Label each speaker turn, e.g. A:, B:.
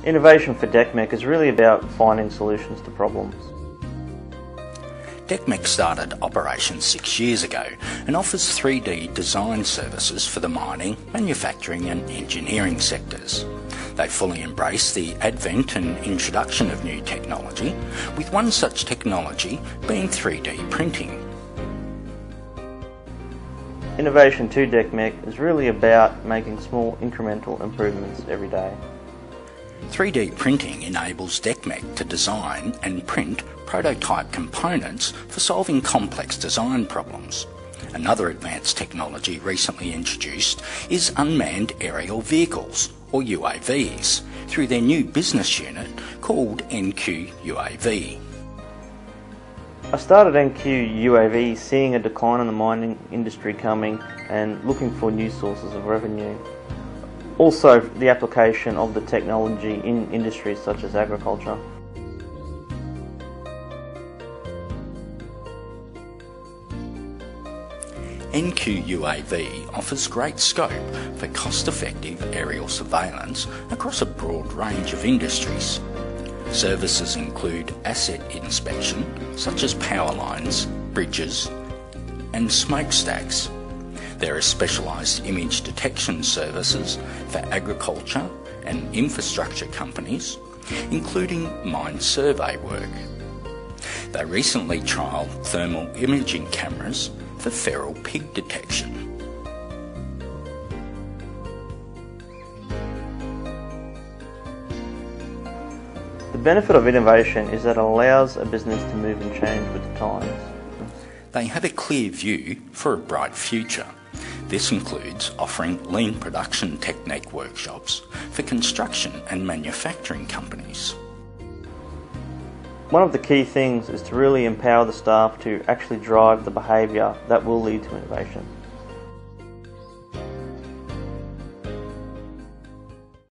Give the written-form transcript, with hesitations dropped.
A: Innovation for DEC-MECH is really about finding solutions to problems.
B: DEC-MECH started operations 6 years ago and offers 3D design services for the mining, manufacturing and engineering sectors. They fully embrace the advent and introduction of new technology, with one such technology being 3D printing.
A: Innovation to DEC-MECH is really about making small incremental improvements every day.
B: 3D printing enables DEC-MECH to design and print prototype components for solving complex design problems. Another advanced technology recently introduced is unmanned aerial vehicles, or UAVs, through their new business unit called NQUAV.
A: I started NQUAV seeing a decline in the mining industry coming and looking for new sources of revenue. Also, the application of the technology in industries such as agriculture.
B: NQUAV offers great scope for cost-effective aerial surveillance across a broad range of industries. Services include asset inspection, such as power lines, bridges, and smokestacks. There are specialised image detection services for agriculture and infrastructure companies, including mine survey work. They recently trialled thermal imaging cameras for feral pig detection.
A: The benefit of innovation is that it allows a business to move and change with the times.
B: They have a clear view for a bright future. This includes offering lean production technique workshops for construction and manufacturing companies.
A: One of the key things is to really empower the staff to actually drive the behaviour that will lead to innovation.